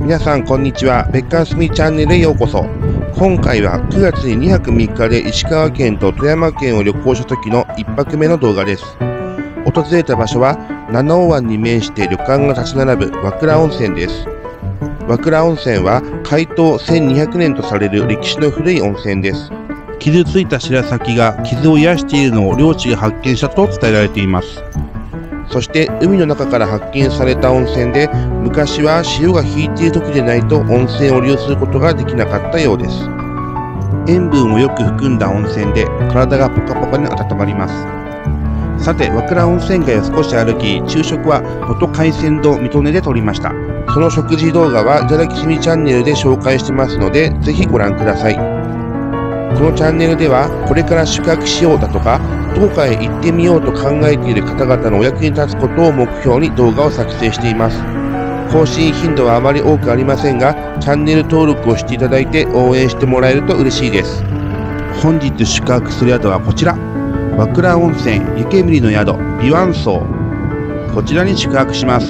皆さんこんにちは。別館すみチャンネルへようこそ。今回は9月に2泊3日で石川県と富山県を旅行した時の1泊目の動画です。訪れた場所は七尾湾に面して旅館が立ち並ぶ和倉温泉です。和倉温泉は開湯1200年とされる歴史の古い温泉です。傷ついた白鷺が傷を癒しているのを漁師が発見したと伝えられています。そして海の中から発見された温泉で、昔は潮が引いている時でないと温泉を利用することができなかったようです。塩分をよく含んだ温泉で体がポカポカに温まります。さて、和倉温泉街を少し歩き、昼食は能登海鮮丼水戸根で撮りました。その食事動画はいただきすみチャンネルで紹介してますので、ぜひご覧ください。このチャンネルでは、これから宿泊しようだとか、どこかへ行ってみようと考えている方々のお役に立つことを目標に動画を作成しています。更新頻度はあまり多くありませんが、チャンネル登録をしていただいて応援してもらえると嬉しいです。本日宿泊する宿はこちら。和倉温泉湯煙の宿美湾荘。こちらに宿泊します。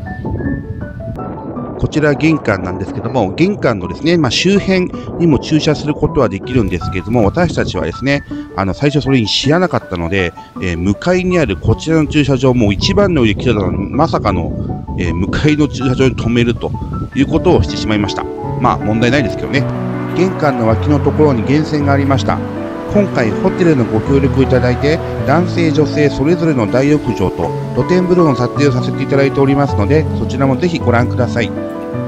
こちら玄関なんですけども、玄関のですね、周辺にも駐車することはできるんですけれども、私たちはですね、最初それに知らなかったので、向かいにあるこちらの駐車場、もう一番の上来たのまさかの、向かいの駐車場に止めるということをしてしまいました。問題ないですけどね。玄関の脇のところに源泉がありました。今回ホテルのご協力をいただいて、男性女性それぞれの大浴場と露天風呂の撮影をさせていただいておりますので、そちらもぜひご覧ください。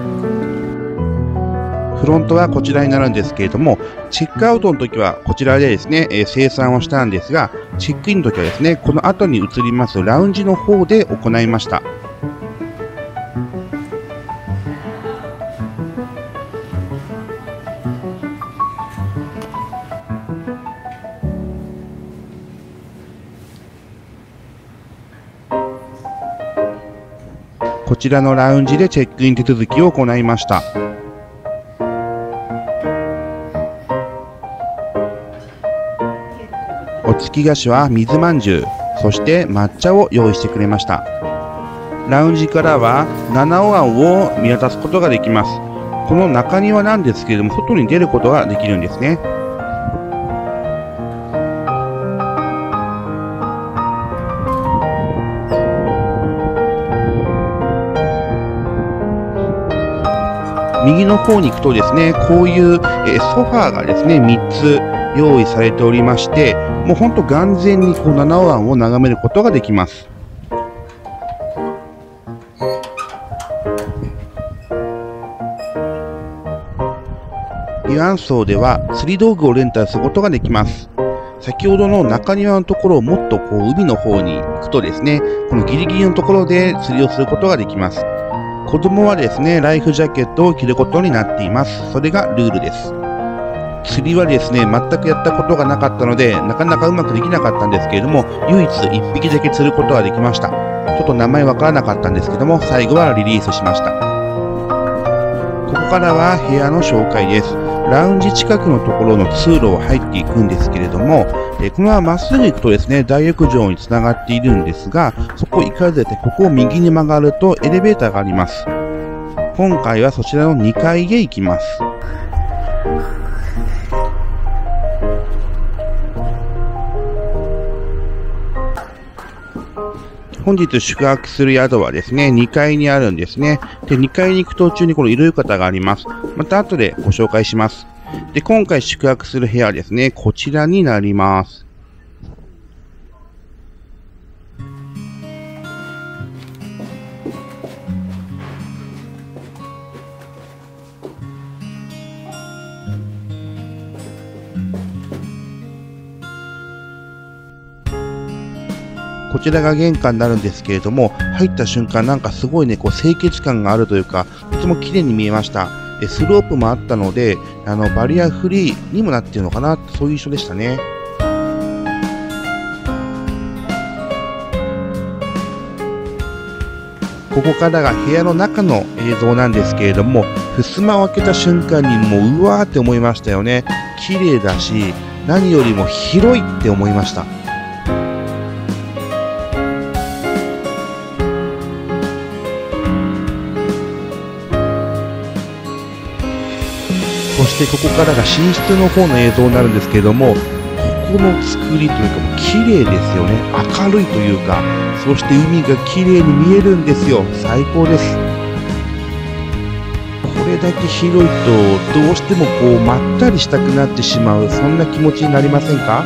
フロントはこちらになるんですけれども、チェックアウトの時はこちらでですね、精算をしたんですが、チェックインの時はですね、この後に移りますラウンジの方で行いました。こちらのラウンジでチェックイン手続きを行いました。お付き菓子は水まんじゅう、そして抹茶を用意してくれました。ラウンジからは七尾湾を見渡すことができます。この中庭なんですけれども、外に出ることができるんですね。右の方に行くとですね、こういうソファーがですね、3つ用意されておりまして、もうほんと眼前にこう七尾湾を眺めることができます。美湾荘では釣り道具をレンタルすることができます。先ほどの中庭のところをもっとこう海の方に行くとですね、このギリギリのところで釣りをすることができます。子供はですね、ライフジャケットを着ることになっています。それがルールです。釣りはですね、全くやったことがなかったので、なかなかうまくできなかったんですけれども、唯一1匹だけ釣ることができました。ちょっと名前わからなかったんですけども、最後はリリースしました。ここからは部屋の紹介です。ラウンジ近くのところの通路を入っていくんですけれども、このまままっすぐ行くとですね、大浴場につながっているんですが、そこ行かずて、ここを右に曲がるとエレベーターがあります。今回はそちらの2階へ行きます。本日宿泊する宿はですね、2階にあるんですね。で、2階に行く途中にこのいる方があります。また後でご紹介します。で、今回宿泊する部屋はですね、こちらになります。こちらが玄関になるんですけれども、入った瞬間なんかすごいね、こう清潔感があるというか、とても綺麗に見えました。スロープもあったので、バリアフリーにもなっているのかな、そういう印象でしたね。ここからが部屋の中の映像なんですけれども、襖を開けた瞬間にもううわーって思いましたよね。綺麗だし、何よりも広いって思いました。 そしてここからが寝室の方の映像になるんですけれども、ここの作りというかもう綺麗ですよね。明るいというか、そして海が綺麗に見えるんですよ。最高です。これだけ広いとどうしてもこうまったりしたくなってしまう、そんな気持ちになりませんか？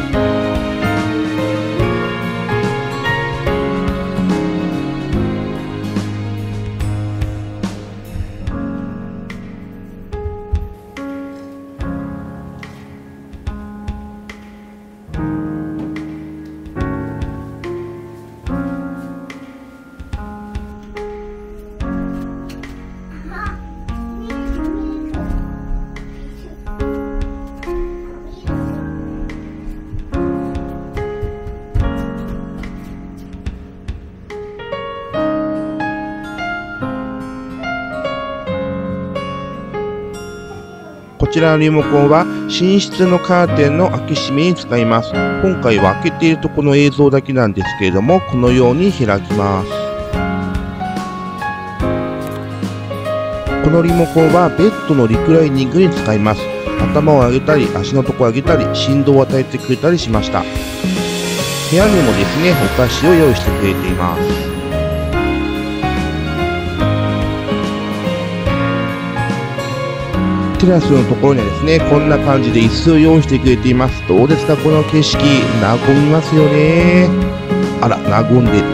こちらのリモコンは寝室のカーテンの開け閉めに使います。今回は開けているところの映像だけなんですけれども、このように開きます。このリモコンはベッドのリクライニングに使います。頭を上げたり、足のとこを上げたり、振動を与えてくれたりしました。部屋にもですね、お菓子を用意してくれています。テラスのところにはですね、こんな感じで椅子を用意してくれています。どうですか、この景色。和みますよね。あら、和んでる。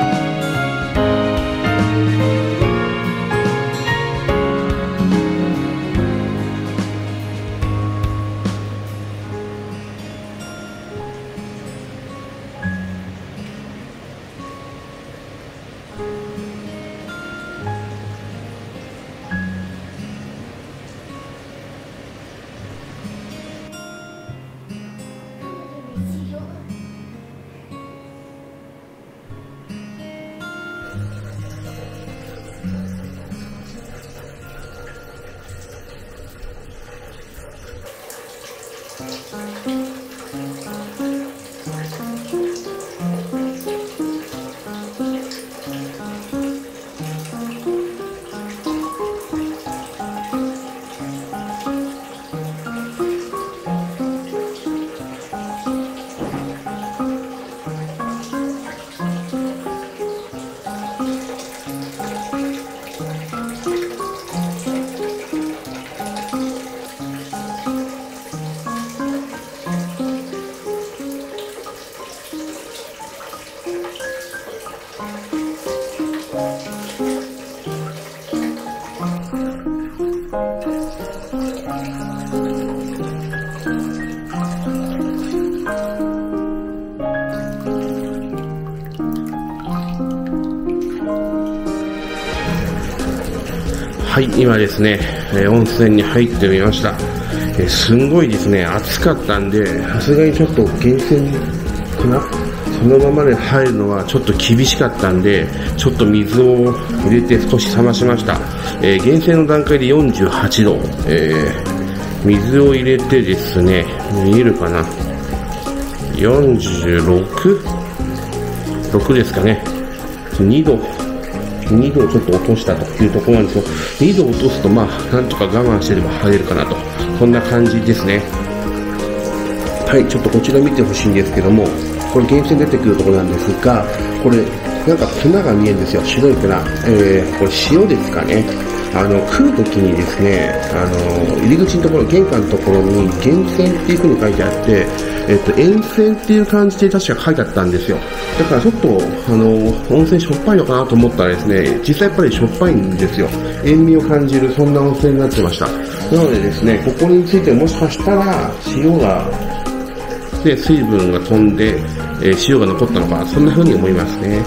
はい、今ですね、温泉に入ってみました。すんごいですね、暑かったんで、さすがにちょっと源泉かな、そのままで入るのはちょっと厳しかったんで、ちょっと水を入れて少し冷ましました。源泉の段階で48度、水を入れてですね、見えるかな、46ですかね、2度をちょっと落としたというところなんですけど、2度落とすとまあなんとか我慢してれば入れるかなと、そんな感じですね。はい、ちょっとこちら見てほしいんですけども、これ源泉出てくるところなんですが、これなんか粉が見えるんですよ、白い粉。これ塩ですかね。来るときにですね、入り口のところ、玄関のところに源泉っていう風に書いてあって、塩泉っていう感じで確か書いてあったんですよ。だからちょっと、温泉しょっぱいのかなと思ったらですね、実際やっぱりしょっぱいんですよ。塩味を感じる、そんな温泉になってました。なのでですね、ここについてもしかしたら、塩が、で、水分が飛んで、塩が残ったのか、そんな風に思いますね。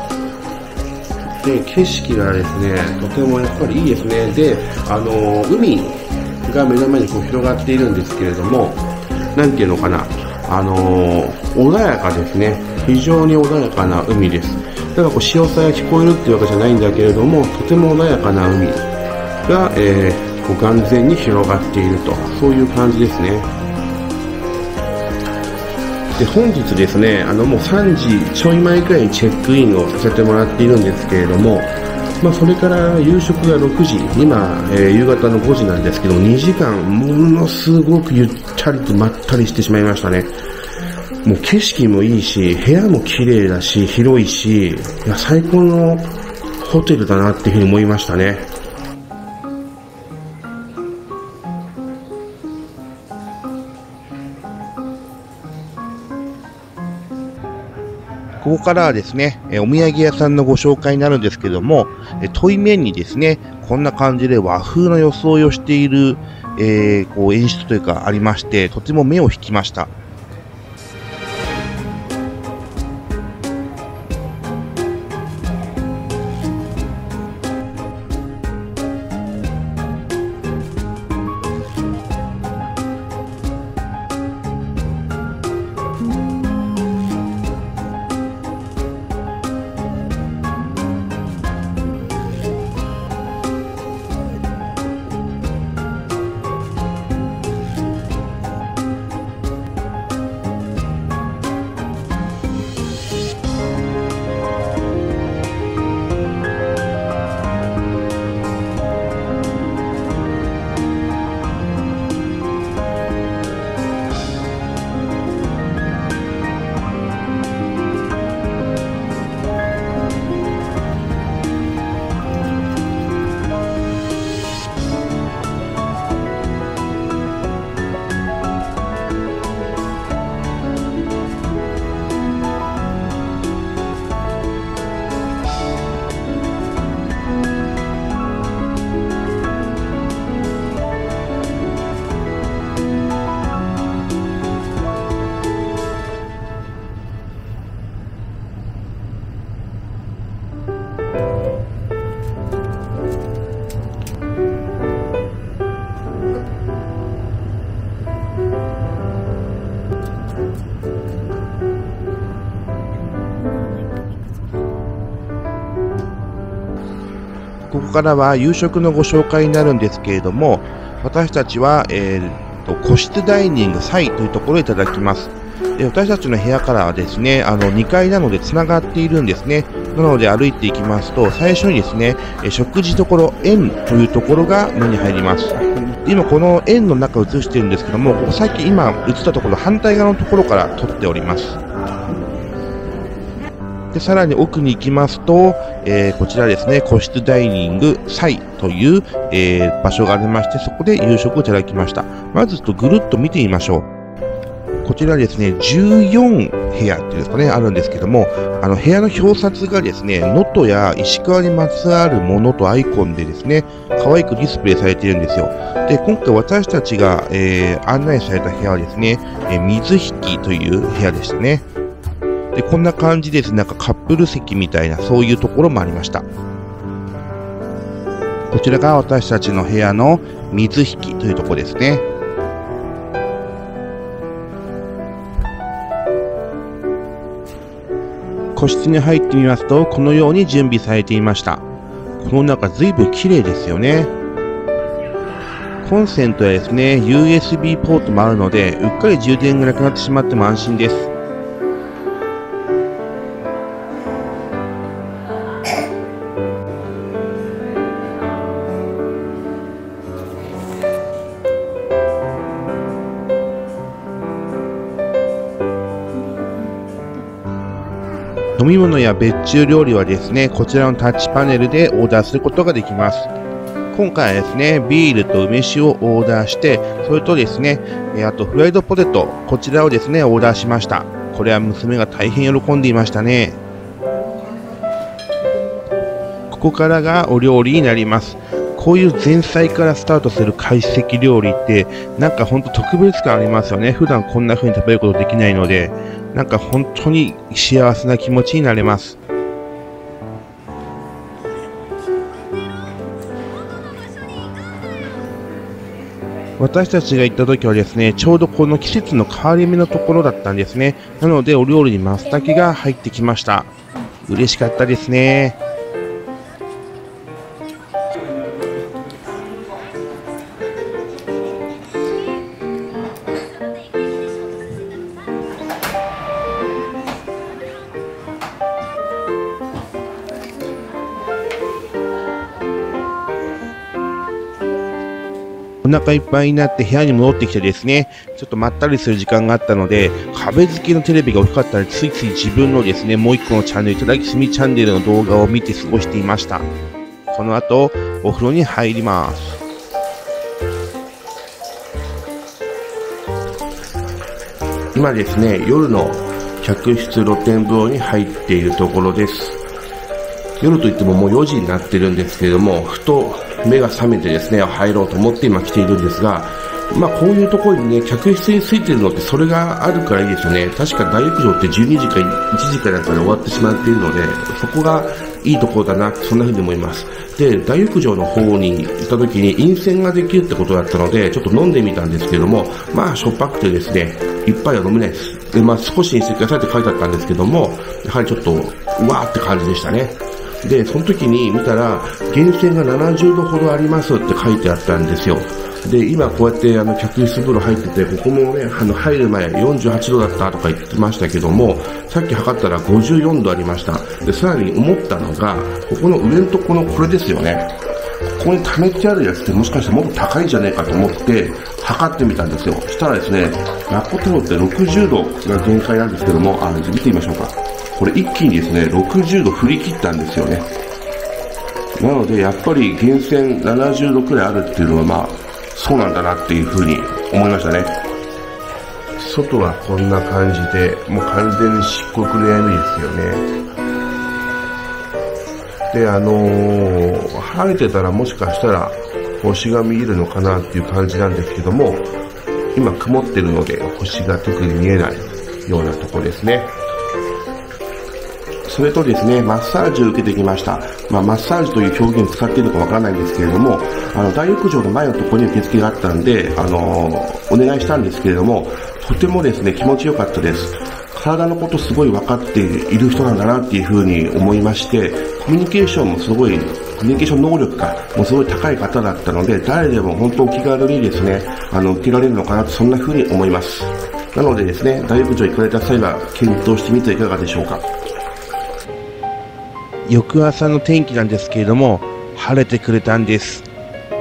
で、景色がですね、とてもやっぱりいいですね。で、海が目の前にこう広がっているんですけれども、なんていうのかな、穏やかですね。非常に穏やかな海です。だからこう潮騒が聞こえるっていうわけじゃないんだけれども、とても穏やかな海が、こう眼前に広がっていると、そういう感じですね。で、本日ですね、もう3時ちょい前くらいにチェックインをさせてもらっているんですけれども、 それから夕食が6時、今、夕方の5時なんですけど、2時間ものすごくゆったりとまったりしてしまいましたね。もう景色もいいし、部屋も綺麗だし、広いし、いや最高のホテルだなっていうふうに思いましたね。 ここからはですね、お土産屋さんのご紹介になるんですけども、対面にですね、こんな感じで和風の装いをしている、こう演出というかありまして、とても目を引きました。ここからは夕食のご紹介になるんですけれども、私たちは、個室ダイニングサイというところをいただきます。私たちの部屋からはですね、2階なので繋がっているんですね。なので歩いていきますと、最初にですね、食事処円というところが目に入ります。今この円の中を映しているんですけども、さっき今映ったところ反対側のところから撮っております。でさらに奥に行きますと、こちらですね、個室ダイニングサイという、場所がありまして、そこで夕食をいただきました。まずぐるっと見てみましょう。こちらですね、14部屋っていうんですかね、あるんですけども、部屋の表札がですね、能登や石川にまつわるものとアイコンでですね、可愛くディスプレイされているんですよ。で、今回私たちが、案内された部屋はですね、水引という部屋でしたね。で、こんな感じですね、なんかカップル席みたいな、そういうところもありました。こちらが私たちの部屋の水引というところですね。個室に入ってみますと、このように準備されていました。この中随分綺麗ですよね。コンセントやですね、USB ポートもあるので、うっかり充電がなくなってしまっても安心です。飲み物や別注料理はですね、こちらのタッチパネルでオーダーすることができます。今回はですね、ビールと梅酒をオーダーして、それとですね、あとフライドポテト、こちらをですね、オーダーしました。これは娘が大変喜んでいましたね。ここからがお料理になります。こういう前菜からスタートする懐石料理って、なんかほんと特別感ありますよね。普段こんな風に食べることできないので、なんか本当に幸せな気持ちになれます。私たちが行った時はですね、ちょうどこの季節の変わり目のところだったんですね。なのでお料理にマツタケが入ってきました。嬉しかったですね。 お腹いっぱいになって部屋に戻ってきてですね、ちょっとまったりする時間があったので、壁付きのテレビが大きかったらついつい自分のですね、もう一個のチャンネル、いただきすみチャンネルの動画を見て過ごしていました。この後、お風呂に入ります。 今ですね、夜の客室露天風呂に入っているところです。夜といってももう4時になってるんですけれども、ふと目が覚めてですね、入ろうと思って今来ているんですが、こういうところにね、客室についてるのってそれがあるからいいですよね。確か大浴場って12時か1時かなんかで終わってしまっているので、そこがいいところだな、そんな風に思います。で、大浴場の方に行った時に陰泉ができるってことだったので、ちょっと飲んでみたんですけれども、しょっぱくてですね、一杯は飲めないです。で、少しにしてくださいって書いてあったんですけども、やはりちょっと、うわーって感じでしたね。で、その時に見たら、源泉が70度ほどありますって書いてあったんですよ。で、今こうやって客室風呂入ってて、ここもね、入る前48度だったとか言ってましたけども、さっき測ったら54度ありました。で、さらに思ったのが、ここの上のところのこれですよね。ここに溜めてあるやつってもしかしてもっと高いんじゃねえかと思って、測ってみたんですよ。そしたらですね、ラッコ太郎って60度が限界なんですけども、見てみましょうか。これ一気にですね、60度振り切ったんですよね。なので、やっぱり源泉70度くらいあるっていうのはそうなんだなっていうふうに思いましたね。外はこんな感じで、もう完全に漆黒の闇ですよね。で、晴れてたらもしかしたら星が見えるのかなっていう感じなんですけども、今曇ってるので星が特に見えないようなとこですね。それとですね、マッサージを受けてきました。マッサージという表現を使っているのかわからないんですけれども、大浴場の前のところに受付があったんで、お願いしたんですけれども、とてもですね、気持ちよかったです。体のことすごい分かっている人なんだなっていうふうに思いまして、コミュニケーションもすごい、コミュニケーション能力もすごい高い方だったので、誰でも本当気軽にですね、受けられるのかなと、そんなふうに思います。なのでですね、大浴場行かれた際は検討してみてはいかがでしょうか。 翌朝の天気なんですけれども、晴れてくれたんです。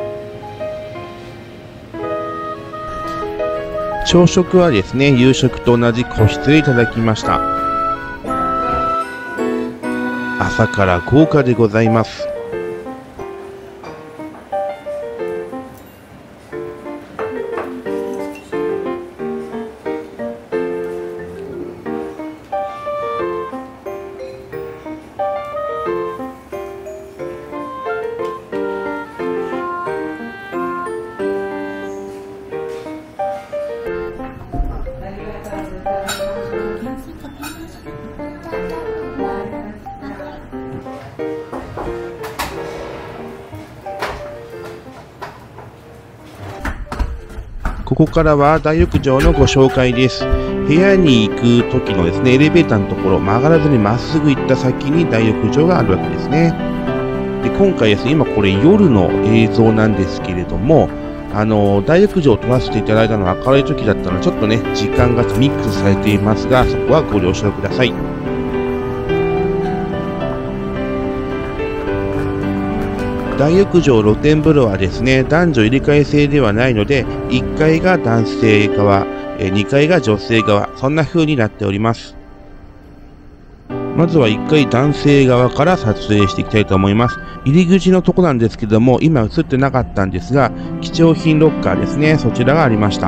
朝食はですね、夕食と同じ個室でいただきました。朝から豪華でございます。ここからは大浴場のご紹介です。部屋に行く時のですね、エレベーターのところ、曲がらずにまっすぐ行った先に大浴場があるわけですね。で、今回ですね、今これ夜の映像なんですけれども、大浴場を撮らせていただいたのは明るい時だったので、ちょっとね、時間がミックスされていますが、そこはご了承ください。大浴場露天風呂はですね、男女入れ替え制ではないので、1階が男性側、2階が女性側、そんな風になっております。まずは1階男性側から撮影していきたいと思います。入り口のとこなんですけども、今映ってなかったんですが、貴重品ロッカーですね、そちらがありました。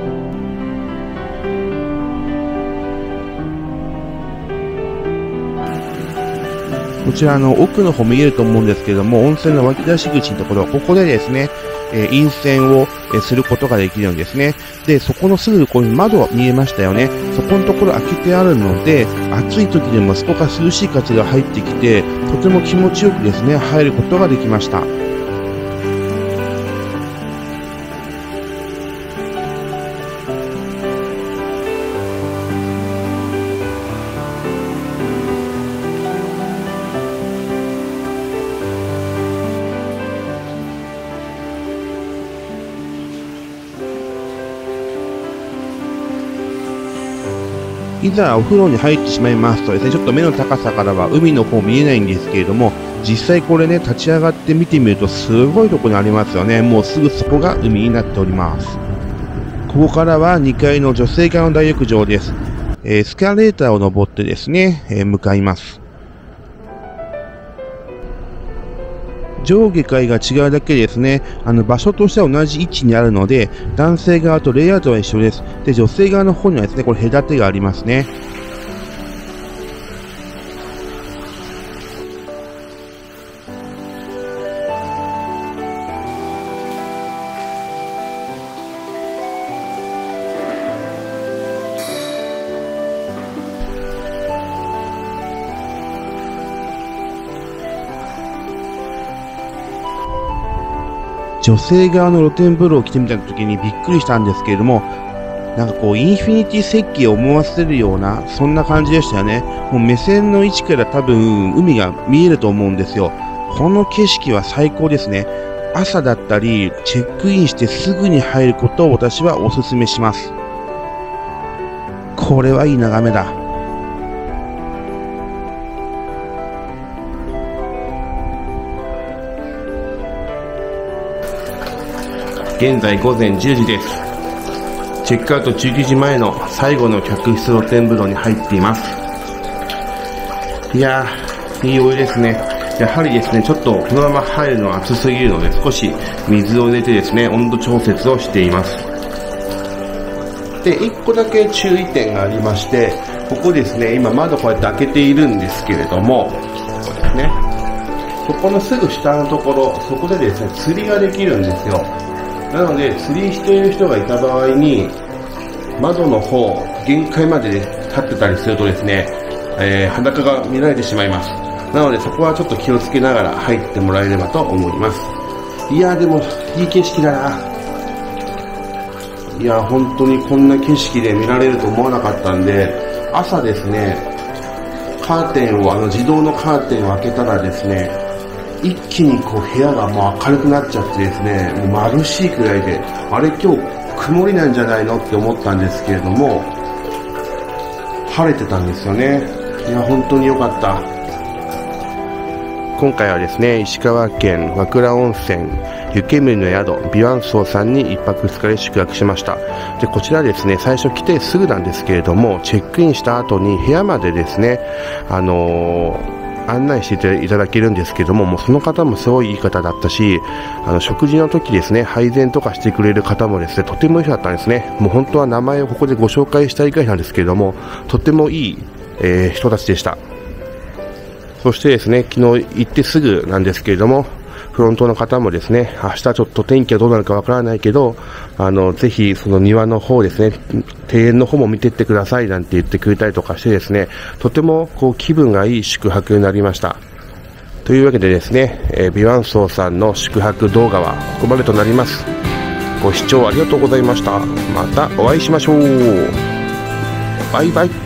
こちら奥の方見えると思うんですけども、温泉の湧き出し口のところ、ここでですね、飲泉をすることができるんですね。で、そこのすぐ横に窓見えましたよね。そこのところ開けてあるので、暑い時でもそこから涼しい風が入ってきて、とても気持ちよくですね、入ることができました。いざお風呂に入ってしまいますとですね、ちょっと目の高さからは海の方見えないんですけれども、 実際これね、立ち上がって見てみるとすごいところにありますよね。もうすぐそこが海になっております。ここからは2階の女性側の大浴場です。エスカレーターを登ってですね、向かいます。上下階が違うだけですね、場所としては同じ位置にあるので、男性側とレイアウトは一緒です。で、女性側の方にはですね、これ隔てがありますね。女性側の露天風呂を着てみた時にびっくりしたんですけれども、なんかこうインフィニティ設計を思わせるようなそんな感じでしたよね。もう目線の位置から多分海が見えると思うんですよ。この景色は最高ですね。朝だったりチェックインしてすぐに入ることを私はお勧めします。これはいい眺めだ。 現在午前10時です。チェックアウト19時前の最後の客室露天風呂に入っています。いやー、いいお湯ですね。やはりですね、ちょっとこのまま入るのは暑すぎるので少し水を入れてですね、温度調節をしています。で、1個だけ注意点がありまして、ここですね、今窓こうやって開けているんですけれども、ここですね。そこのすぐ下のところ、そこでですね、釣りができるんですよ。なので、釣りしている人がいた場合に、窓の方、限界まで立ってたりするとですね、裸が見られてしまいます。なので、そこはちょっと気をつけながら入ってもらえればと思います。いやーでも、いい景色だな。いやー本当にこんな景色で見られると思わなかったんで、朝ですね、カーテンを、自動のカーテンを開けたらですね、一気にこう部屋がもう明るくなっちゃってですね、もう眩しいくらいで、あれ今日曇りなんじゃないのって思ったんですけれども、晴れてたんですよね。いや本当に良かった。今回はですね、石川県和倉温泉湯煙の宿美湾荘さんに1泊2日で宿泊しました。で、こちらですね、最初来てすぐなんですけれども、チェックインした後に部屋までですね、案内していただけるんですけども、もうその方もすごいいい方だったし、食事の時ですね、配膳とかしてくれる方もですね、とてもいい人だったんですね。もう本当は名前をここでご紹介したいぐらいなんですけれども、とてもいい、人たちでした。そしてですね、昨日行ってすぐなんですけれども、フロントの方もですね、明日ちょっと天気はどうなるかわからないけど、ぜひその庭の方ですね、庭園の方も見てってくださいなんて言ってくれたりとかしてですね、とてもこう気分がいい宿泊になりました。というわけでですね、美湾荘さんの宿泊動画はここまでとなります。ご視聴ありがとうございました。またお会いしましょう。バイバイ。